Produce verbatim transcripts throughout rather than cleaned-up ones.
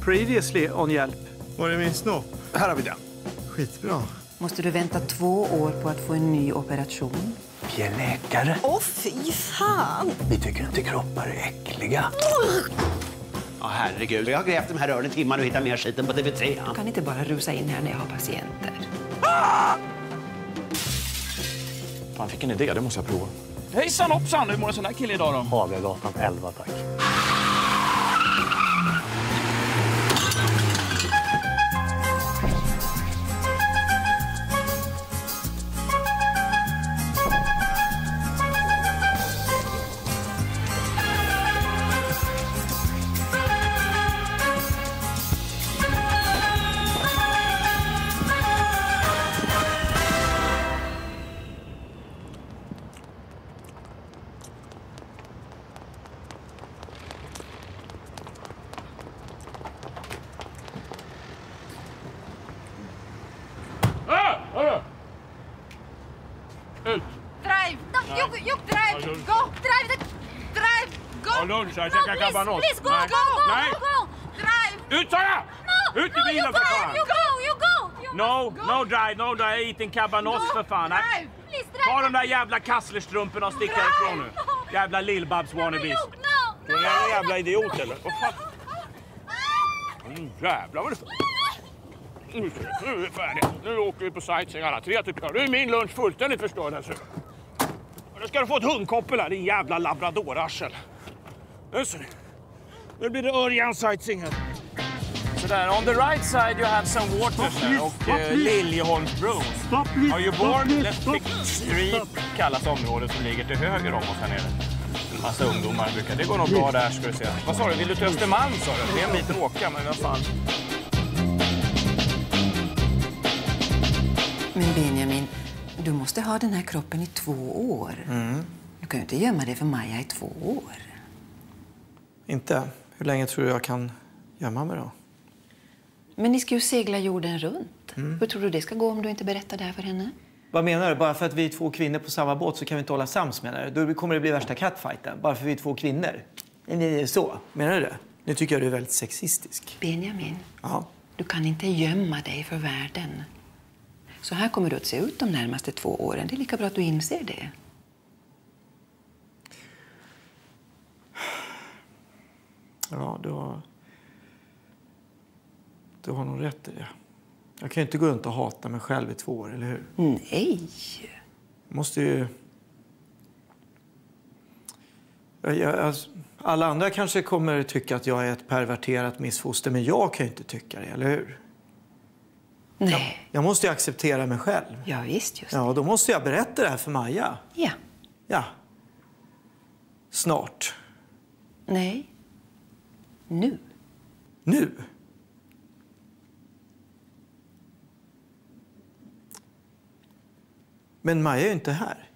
Previously on Hjälp. Var är min snopp? Här har vi den. Skitbra. Måste du vänta två år på att få en ny operation? Vi är läkare. Åh, fy fan! Vi tycker inte kroppar är äckliga. Ja, herregud. Jag har grävt de här rören i timmar och hittat mer skiten på T V tre. Du kan inte bara rusa in här när jag har patienter. Fan, fick en idé. Det måste jag prova. Hejsan hoppsan! Hur mår en sån här kille idag då? Hagagatan elva, tack. Ut! Drive! No, you, you drive! Go! Drive! The, drive! Go! Ja, lunch, jag no, käkar please, cabanos. please, go, Nej. go, go, Nej. go, go! Drive! Ut, sa jag! No! Ut i no, bilen, you för drive, fan! you go, you go! You No, must go. no drive, no drive. Jag är eating cabanos, Go. för fan. Nej. Drive! Please, drive! Ta de där jävla kasslerstrumporna och stick Drive. härifrån nu. No. Jävla lillbabs No, wannabes. you, no, Du är no. en jävla idiot, eller? Vad fan? Mm, jävlar vad det... Nu nu är vi färdiga. Nu åker vi på sightseeing alla tre, tycker jag. Nu är min lunch fullständigt förstörd, alltså. Och nu ska du få ett hundkoppel här, din jävla labradorarsel. Nu ser ni. Nu blir det Örjan sightseeing här. Sådär, on the right side you have some waters här och uh, Liljeholmsbron. Are you bored? Let's pick Street kallas området som ligger till höger om oss här nere. En massa ungdomar brukar. Det går nog bra där, ska du se. Vad sa du? Vill du till Östermalm, sa du? Det är en bit att åka, men vad fan. Men Benjamin, du måste ha den här kroppen i två år. Mm. Du kan ju inte gömma dig för Maja i två år. Inte? Hur länge tror du jag kan gömma mig då? Men ni ska ju segla jorden runt. Mm. Hur tror du det ska gå om du inte berättar det här för henne? Vad menar du? Bara för att vi är två kvinnor på samma båt så kan vi inte hålla sams, menar du? Då kommer det bli värsta catfighten. Bara för att vi är två kvinnor. Så, menar du det? Nu tycker jag du är väldigt sexistisk. Benjamin, Ja. du kan inte gömma dig för världen. Så här kommer du att se ut de närmaste två åren. Det är lika bra att du inser det. Ja, du har... Du har nog rätt i det. Jag kan ju inte gå runt och hata mig själv i två år, eller hur? Nej. Jag måste ju... Jag, jag, alltså, alla andra kanske kommer tycka att jag är ett perverterat missfoster, men jag kan ju inte tycka det, eller hur? Nej. Jag, jag måste ju acceptera mig själv. Ja, visst, just det. Ja, då måste jag berätta det här för Maja. Ja. Ja. Snart. Nej. Nu. Nu. Men Maja är ju inte här.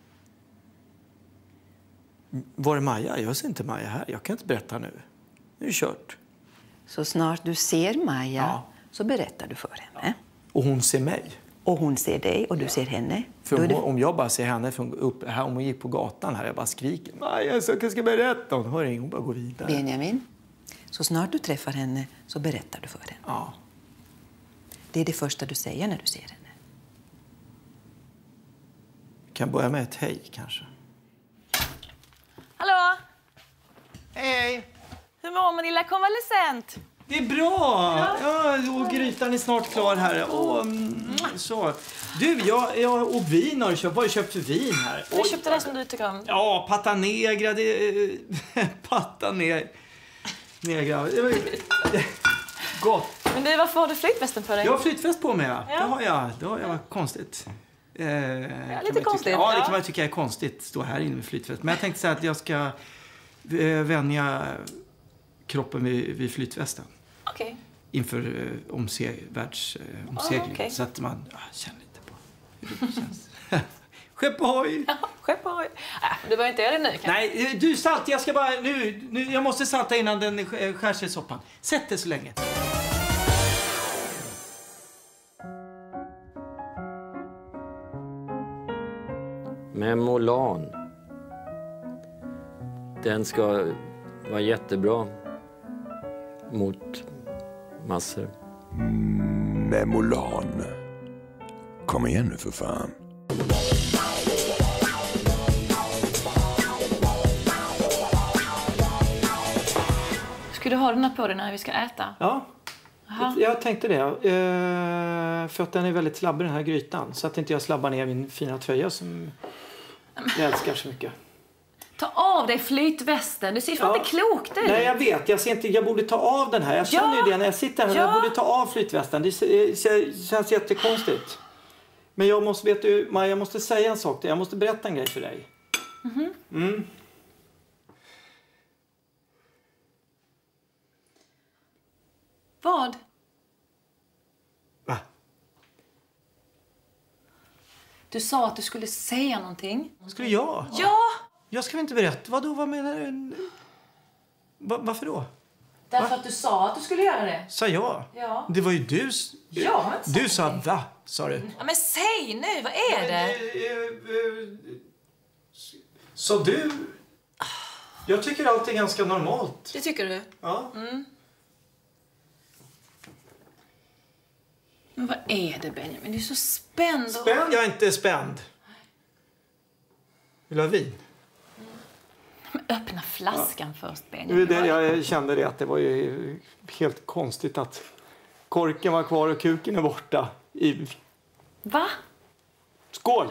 Var är Maja? Jag ser inte Maja här. Jag kan inte berätta nu. Nu är det kört. Så snart du ser Maja Ja. så berättar du för henne. Och hon ser mig. Och hon ser dig och du ser henne. För Då om, är det... om jag bara ser henne från upp, här, om hon gick på gatan här, jag bara skriker. Maja, så jag ska berätta. Hon hör ingen, hon bara går vidare. Benjamin, så snart du träffar henne så berättar du för henne. Ja. Det är det första du säger när du ser henne. Kan börja med ett hej, kanske. Hallå? Hej! Hur mår min lilla konvalescent? Det är bra! Ja, och grytan är snart klar här. Och, mm, så. Du, jag, jag och vin har du köpt. Vad har du köpt för vin här? Jag köpte det som du tycker om. Ja, Pata Negra. Det, Pata ne, Negra. Det var, gott. Men du, varför har du flytvästen på dig? Jag har flytväst på mig, ja. Ja. Det har jag. Det har jag. Konstigt. Eh, ja, lite konstigt, Tycka. Ja, det ja. kan man tycka är konstigt. Stå här inne med flytväst. Men jag tänkte säga att jag ska eh, vänja kroppen vid, vid flytvästen. Okej. Okay. Inför eh, omse, världsomseglingen. Ah, okay. Så att man ja, känner lite på hur det känns. Skepp ohoj! Ja, skepp ohoj. Äh, du behöver inte göra det nu, kanske? Nej, du salt, jag ska bara... Nu, nu, jag måste salta innan den skär sig i soppan. Sätt det så länge. Memolan. Den ska vara jättebra mot massor. Memolan. Kom igen nu för fan. Ska du ha den här på dig när vi ska äta? Ja, Aha. jag tänkte det. Eh, för att den är väldigt slabbig, den här grytan. Så att inte jag slabbar ner min fina tröja som jag älskar så mycket. Ta av dig flytvästen. Du ser fan Ja. inte klokt ut. Nej, jag vet. Jag ser inte, jag borde ta av den här. Jag känner Ja. ju det när jag sitter här. Ja. Jag borde ta av flytvästen. Det känns jättekonstigt. Men jag måste, vet du, Maja, jag måste säga en sak. Jag måste berätta en grej för dig. Mhm. Mm. Vad? Va? Du sa att du skulle säga någonting. Skulle jag? Ja! Jag ska väl inte berätta. Vadå, vad menar du? Va, varför då? Därför Va? att du sa att du skulle göra det. Sa jag? Ja. Det var ju du. s- Jag har inte sagt Du sa va, sa du. Ja, men säg nu, vad är det? Sa du? Jag tycker allt är ganska normalt. Det tycker du? Ja. Mm. Men vad är det, Benjamin? Du är så spänd. Och... Spänd? Jag är inte spänd. Vill du ha vin? Men öppna flaskan ja. först, Det Benjamin. var det jag kände det att det var ju helt konstigt att korken var kvar och kuken är borta. I... Va? Skål!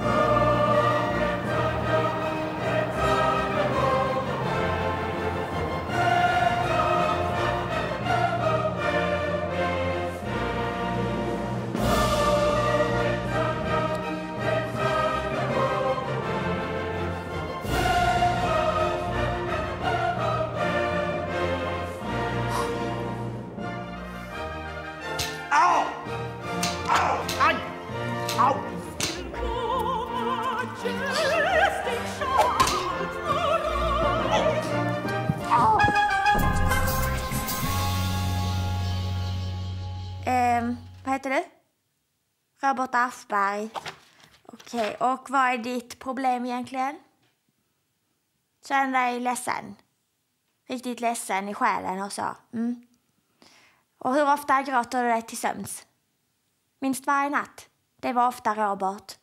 Ehm, vad heter du? Robert Aschberg. Okej, och vad är ditt problem egentligen? Känner dig ledsen? Riktigt ledsen i själen och så. Mm. Och hur ofta gråter du dig till sömns? Minst varje natt. Det var ofta Robert.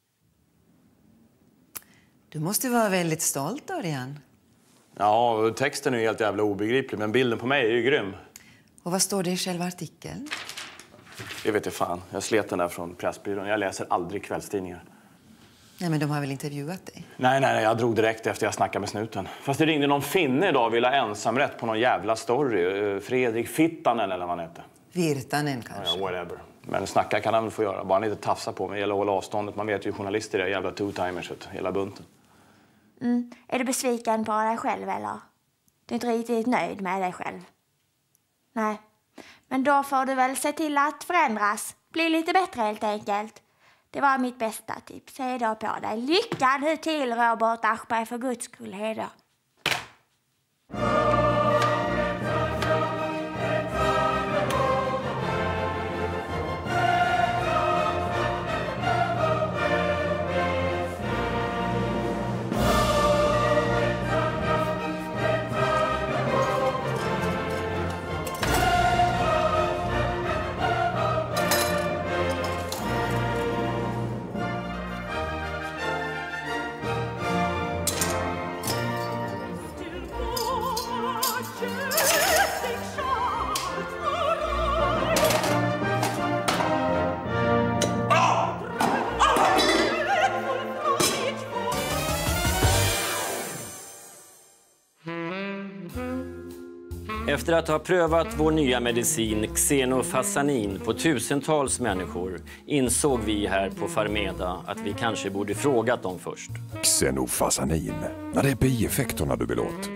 Du måste vara väldigt stolt, Örjan. Ja, texten är ju helt jävla obegriplig, men bilden på mig är ju grym. Och vad står det i själva artikeln? Jag vet inte fan. Jag slet den där från Pressbyrån. Jag läser aldrig kvällstidningar. Nej, men de har väl intervjuat dig? Nej, nej, nej. Jag drog direkt efter jag snackade med snuten. Fast det ringde någon finne idag och ville ha ensamrätt på någon jävla story. Fredrik Fittanen eller vad han hette. Virtanen kanske? Ja, whatever. Men snacka kan han väl få göra. Bara han inte tafsa på mig. Det gäller att hålla avståndet. Man vet ju journalister är jävla two-timers. Hela bunten. Mm. Är du besviken på dig själv eller? Du är inte riktigt nöjd med dig själv? Nej. Men då får du väl se till att förändras. Bli lite bättre helt enkelt. Det var mitt bästa tips. Hej då på dig. Lycka nu till, Robert Aschberg, för guds skull. Hej då. Efter att ha prövat vår nya medicin Xenofasanin på tusentals människor insåg vi här på Farmeda att vi kanske borde frågat dem först. Xenofasanin. När det är bieffekterna du vill åt.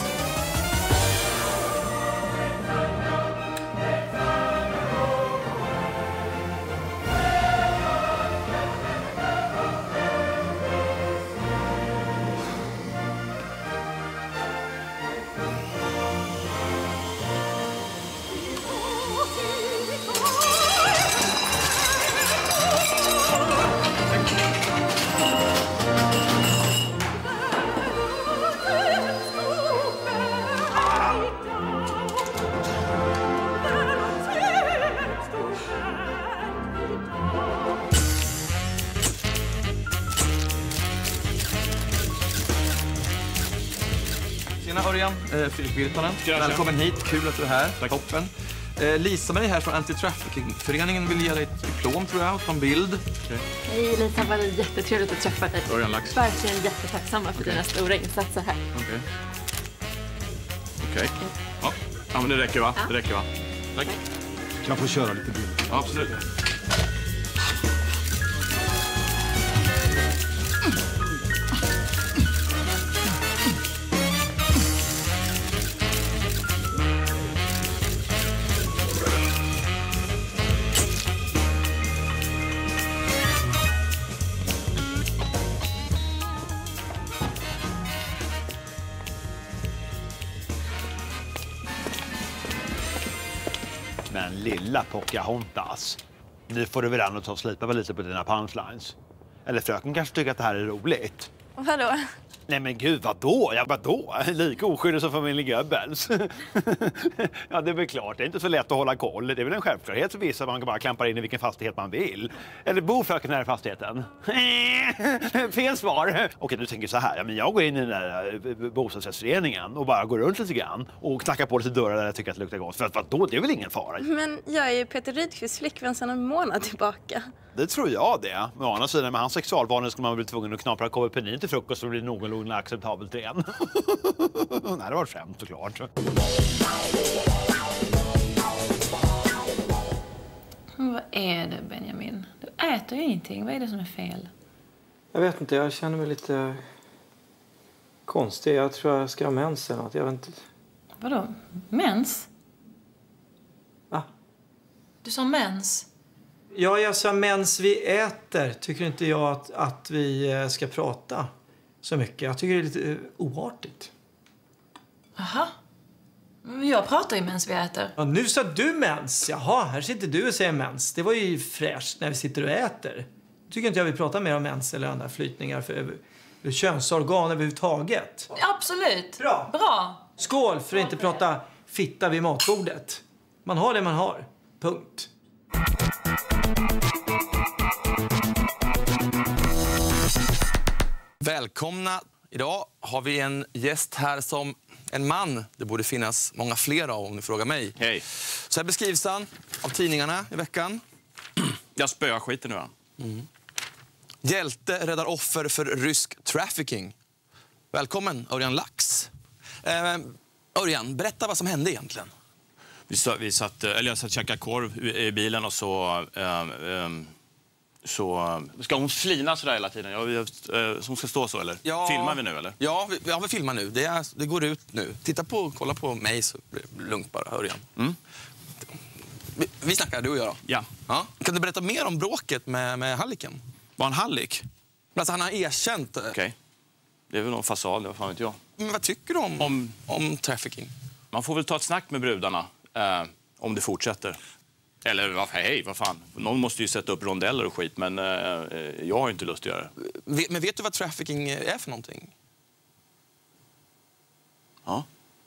Örjan, eh, Fredrik Virtanen. Välkommen hit, kul att du är här. Tack. Toppen. Eh, Lisa-Marie här från Anti-Trafficking-föreningen vill ge dig ett diplom, tror jag, och ta en bild. Okay. Hej Lisa, var det jättetrevligt att träffa dig. Örjan Lax. Verkligen jättetacksamma för okay. dina stora insatser här. Okej. Okay. Okej. Okay. Ja. ja, men det räcker va? Ja. Det räcker va? Tack. Kan jag få köra lite bil? Ja, absolut. Men lilla Pocahontas, nu får du väl ändå ta och slipa väl lite på dina punchlines. Eller fröken kanske tycker att det här är roligt. Vadå? Nej men gud, vadå? Ja, vadå? Lika oskyldig som familjen Goebbels. Ja, det är väl klart. Det är inte så lätt att hålla koll. Det är väl en självklarhet för vissa. Man kan bara klampa in i vilken fastighet man vill. Eller bor fröken i den här fastigheten? Fel svar. Okej, nu tänker jag så här. Ja, men jag går in i den där bostadsrättsföreningen och bara går runt lite grann och knackar på lite dörrar där jag tycker att det luktar gott. För att vadå? Det är väl ingen fara. Men jag är ju Peter Rydqvists flickvän sedan en månad tillbaka. Det tror jag det. Men å andra sidan, med hans sexualvanor skulle man bli tvungen att knapra kovepenin till frukost och bli någorlunda acceptabelt igen. Nej, det var skämt såklart. Men vad är det, Benjamin? Du äter ju ingenting. Vad är det som är fel? Jag vet inte, jag känner mig lite konstig. Jag tror jag ska ha mens eller något. Jag vet inte. Vadå? Mens? Va? Du sa mens? Ja, jag sa mens vi äter. Tycker inte jag att, att vi ska prata så mycket. Jag tycker det är lite oartigt. Aha. Jag pratar ju mens vi äter. Ja, nu sa du mens. Jaha, här sitter du och säger mens. Det var ju fräscht när vi sitter och äter. Tycker inte jag vi pratar mer om mens eller andra flytningar för, för könsorgan överhuvudtaget. Absolut. Bra. Bra. Skål för att inte prata fitta vid matbordet. Man har det man har. Punkt. Välkomna. Idag har vi en gäst här som en man. Det borde finnas många fler av om ni frågar mig. Hej. Så här beskrivs han av tidningarna i veckan. Jag spöar skiten nu. Mm. Hjälte räddar offer för rysk trafficking. Välkommen, Örjan Lax. Eh, Örjan, berätta vad som hände egentligen. Vi satt, vi satt, eller jag satt och käkade korv i bilen och så... Um, um, Så ska hon flina så där hela tiden? Ja, vi, så hon ska stå så eller? Ja, filmar vi nu eller? Ja, vi, ja, vi filmar nu. Det, är, det går ut nu. Titta på, kolla på mig så blir det lugnt bara, Örjan. Mm. Vi, vi snackar, du och jag då. Ja. Ja. Kan du berätta mer om bråket med, med halliken? Var han hallik? Alltså, han har erkänt. Okej. Okay. Det är väl någon fasad, vad fan vet jag. Men vad tycker du om, om, om trafficking? Man får väl ta ett snack med brudarna eh, om det fortsätter. Eller vad, hej, vad fan. Någon måste ju sätta upp rondeller och skit, men eh, jag har inte lust att göra det. Men vet du vad trafficking är för någonting? Ja.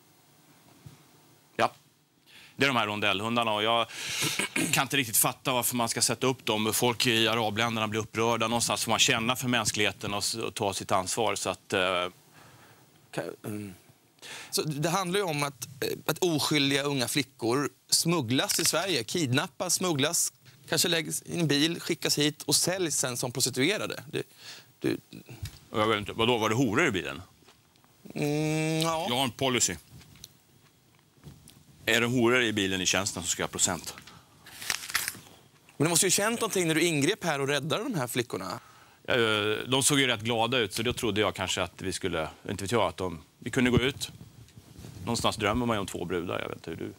Ja. Det är de här rondellhundarna och jag kan inte riktigt fatta varför man ska sätta upp dem. Folk i arabländerna blir upprörda. Någonstans får man känna för mänskligheten och, och ta sitt ansvar. Så att... Eh, mm. Så det handlar ju om att, att oskyldiga unga flickor smugglas till Sverige, kidnappas, smugglas, kanske läggs i en bil, skickas hit och säljs sen som prostituerade. Det, det... Jag vet inte, vadå, var det horor i bilen? Mm, ja. Jag har en policy. Är det horor i bilen i tjänsten så ska jag ha procent. Men du måste ju känt någonting när du ingrep här och räddade de här flickorna. De såg ju rätt glada ut så då trodde jag kanske att vi skulle, inte vet jag, att de, vi kunde gå ut. Någonstans drömmer man ju om två brudar, jag vet inte hur du...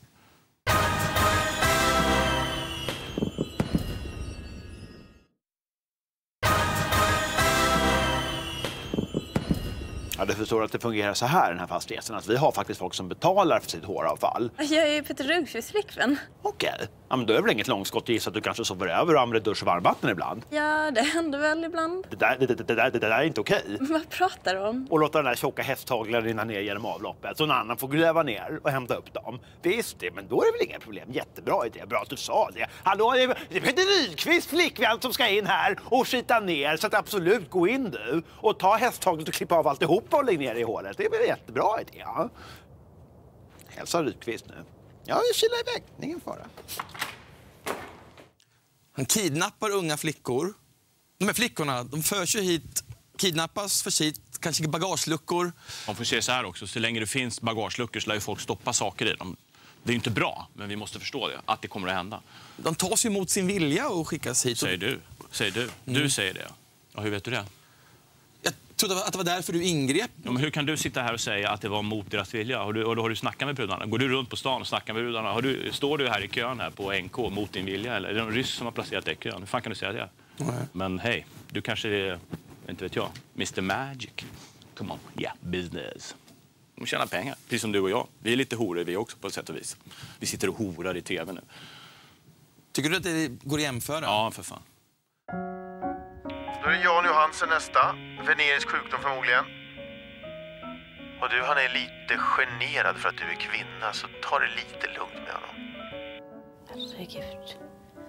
Ja, du förstår att det fungerar så här den här fastigheten. Att vi har faktiskt folk som betalar för sitt håravfall. Jag är ju Peter Rydqvists flickvän. Okej. Okay. Ja, men då är det väl inget långskott gissa att du kanske sover över och använder dusch och varmvatten ibland. Ja, det händer väl ibland. Det där, det, det, det där, det där är inte okej. Okay. Vad pratar du om? Och låta den där tjocka hästhaglar rinna ner genom avloppet. Så en annan får gräva ner och hämta upp dem. Visst det, men då är det väl inga problem. Jättebra idé. Bra att du sa det. Hallå, det är Peter Rydqvists flickvän som ska in här och skita ner. Så att absolut, gå in du. Och ta hästhaglet och klippa av alltihopa och lägg ner i hålet. Det är väl en jättebra idé. Ja? Hälsa Rydqvist nu. Ja, jag kilar iväg. Ingen fara. Han kidnappar unga flickor. De här flickorna, de förs ju hit, kidnappas, förs hit, kanske bagageluckor. Man får se så här också, så länge det finns bagageluckor så lär ju folk stoppa saker i dem. Det är ju inte bra, men vi måste förstå det, att det kommer att hända. De tas ju mot sin vilja och skickas hit. Säger du. Säger du. Du Mm. säger det. Och hur vet du det? Jag trodde att det var därför du ingrep. Ja, men hur kan du sitta här och säga att det var mot deras vilja? Har du, och då har du snackat med brudarna? Går du runt på stan och snackar med brudarna? Har du, står du här i kön här på N K mot din vilja? Eller är det någon ryss som har placerat dig i kön? Hur fan kan du säga det? Nej. Men hej, du kanske är, inte vet jag, mister Magic. Come on, yeah, business. De tjänar pengar, precis som du och jag. Vi är lite horor vi också på ett sätt och vis. Vi sitter och horar i tv nu. Tycker du att det går att jämföra? Ja, för fan. Då är det Jan Johansen nästa. Venerisk sjukdom förmodligen. Och du, han är lite generad för att du är kvinna, så ta det lite lugnt med honom. Herregud.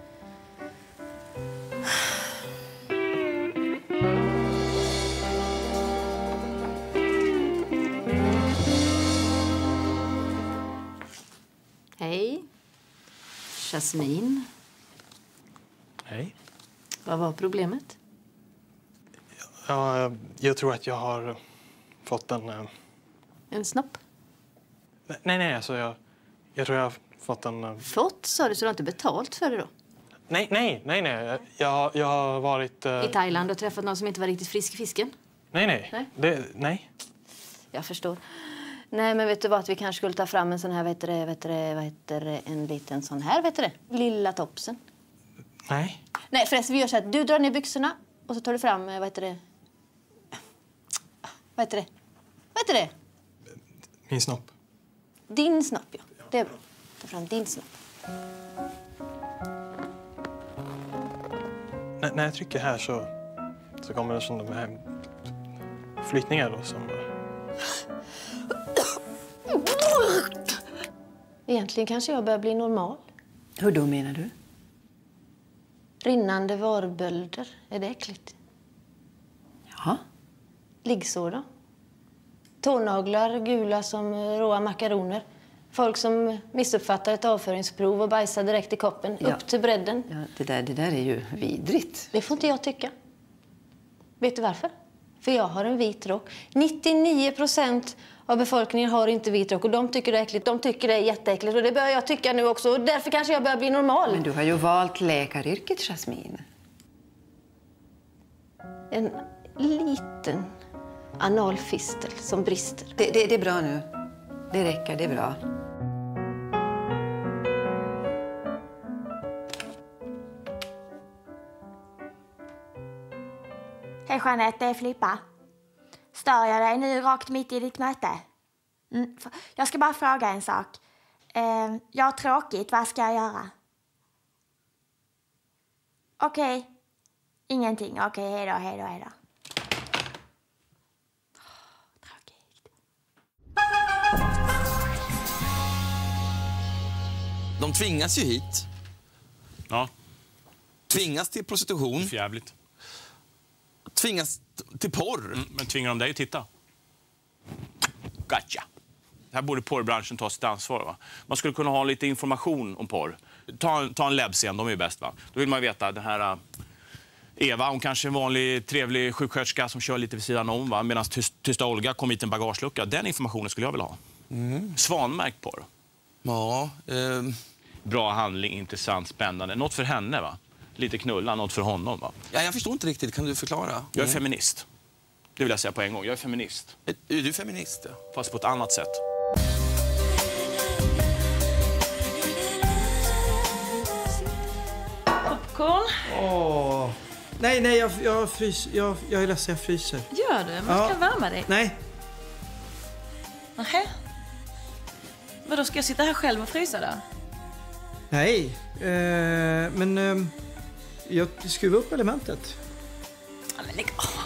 Hej. Jasmin. Hej. Vad var problemet? Ja, jag tror att jag har fått en... eh, En snopp? Nej, nej, alltså jag, jag tror jag har fått en... eh, Fått, sa du, så du har inte betalt för det då? Nej, nej, nej, nej. Jag, jag har varit... eh, I Thailand och träffat någon som inte var riktigt frisk i fisken? Nej, nej. Nej. Det, nej. Jag förstår. Nej, men vet du vad? Att vi kanske skulle ta fram en sån här, vet du det, vet du det, vad heter det, en liten sån här, vet du det? Lilla topsen. Nej. Nej, förresten, vi gör så här. Du drar ner byxorna och så tar du fram, vad heter det? Vad heter det? Vad heter det? Min snopp. Din snopp, ja. Det är bra. Ta fram din snopp. N- när jag trycker här så, så kommer det som de här flytningar då som... Egentligen kanske jag börjar bli normal. Hur då menar du? Rinnande varbölder. Är det äckligt? Ja. Liggsår då? Tånaglar gula som råa makaroner. Folk som missuppfattar ett avföringsprov och bajsar direkt i koppen. Ja. Upp till bredden. Ja, det, där, det där är ju vidrigt. Det får inte jag tycka. Vet du varför? För jag har en vit rock. nittionio procent av befolkningen har inte vit rock och de tycker det är äckligt. De tycker det är jätteäckligt och det börjar jag tycka nu också. Och därför kanske jag börjar bli normal. Men du har ju valt läkaryrket, Jasmin. En liten analfistel som brister. Det, det, det är bra nu. Det räcker, det är bra. Hej Jeanette, det är Filippa. Stör jag dig nu rakt mitt i ditt möte? Mm. Jag ska bara fråga en sak. Eh, jag har tråkigt, vad ska jag göra? Okej. Okay. Ingenting. Okej, okay, hej då, hej då, hej då. De tvingas ju hit. Ja. Tvingas till prostitution. Jävligt. Tvingas till porr. Mm, men tvingar de dig att titta? Gotcha. Här borde porrbranschen ta sitt ansvar. Va? Man skulle kunna ha lite information om porr. Ta, ta en läbbscen, de är ju bäst. Va? Då vill man veta, den här uh, Eva, hon kanske är en vanlig trevlig sjuksköterska som kör lite vid sidan om. Va? Medan tyst, tysta Olga kom hit en bagagelucka. Den informationen skulle jag vilja ha. Mm. Svanmärkt porr. Ja. Eh... Bra handling, intressant, spännande. Något för henne, va? Lite knulla, något för honom, va? Ja, jag förstår inte riktigt. Kan du förklara? Mm. Jag är feminist. Det vill jag säga på en gång. Jag är feminist. Är, är du feminist? Ja? Fast på ett annat sätt. Popcorn. Åh. Nej, nej, jag, jag, frys, jag, jag är ledsen, jag fryser. Gör du? Man ska Ja. värma dig. Nej. Nähä. Vadå, ska jag sitta här själv och frysa då? Nej, eh, men eh, jag skruvar upp elementet. Ja, men lägg av.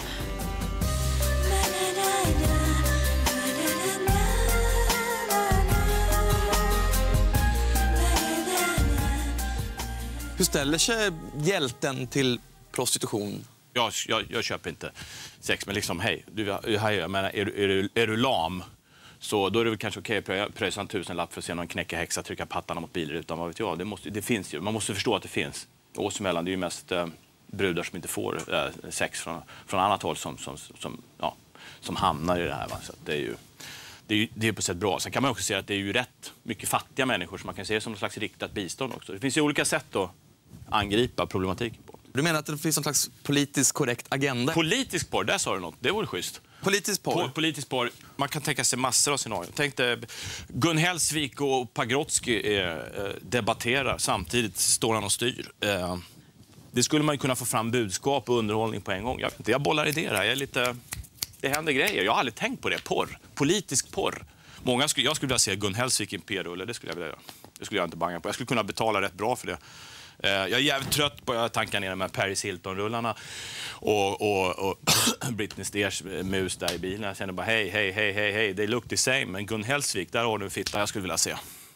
Hur ställer sig hjälten till prostitution? Jag, jag, jag köper inte sex, men liksom, hej, du, här, jag menar, är, du, är, du, är du lam Så då är det väl kanske okej okay, att pröjsa en tusenlapp för att se någon knäcka häxa trycka pattarna mot bilrutan. Vad vet jag? Det, måste, det finns ju. Man måste förstå att det finns. Oss emellan, det är ju mest eh, brudar som inte får eh, sex från, från annat håll som, som, som, ja, som hamnar i det här. Va? Så att det är ju det är, ju, det är på sätt bra. Sen kan man också se att det är ju rätt mycket fattiga människor som man kan se det som en slags riktat bistånd också. Det finns ju olika sätt att angripa problematiken på. Du menar att det finns en slags politiskt korrekt agenda? Politisk porr, där sa du något. Det vore schysst. Politisk porr? Po- politisk porr. Man kan tänka sig massor av scenarier. Tänk dig Gun Hellsvik och Pagrotsky eh, debatterar. Samtidigt står han och styr. Eh, det skulle man ju kunna få fram budskap och underhållning på en gång. Jag, jag bollar idéer här. Jag är lite... Det händer grejer. Jag har aldrig tänkt på det. Porr. Politisk porr. Många skulle, jag skulle vilja se Gun Hellsvik i en p-rulle. Det skulle jag vilja göra. Det skulle jag inte banga på. Jag skulle kunna betala rätt bra för det. Jag är jävligt trött på att tanka ner de här Paris Hilton-rullarna och, och, och Britney Spears mus där i bilen. Jag känner bara hej, hej, hej, hej, hej, they look the same. Men Gun Hellsvik, där har du en fitta jag skulle vilja se.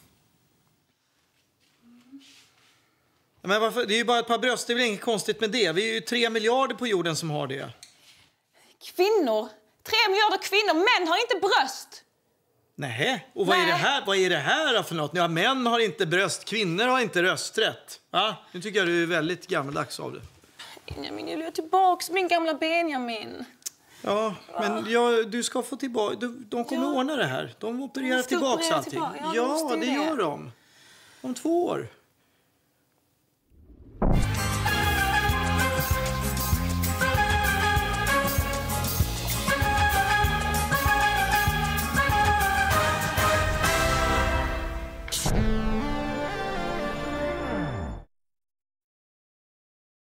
Men varför? Det är ju bara ett par bröst, det är väl inget konstigt med det. Vi är ju tre miljarder på jorden som har det. Kvinnor? Tre miljarder kvinnor, män har inte bröst! Nej, och vad är det här? Vad är det här för något? Ja, män har inte bröst, kvinnor har inte rösträtt. Ja, nu tycker jag du är väldigt gammaldags av det. Benjamin, jag vill tillbaks min gamla Benjamin. Ja, men ja, du ska få tillbaka. De, de kommer ja. ordna det här. De opererar tillbaks allting. Tillbaka. Ja, ja det gör de. Om två år.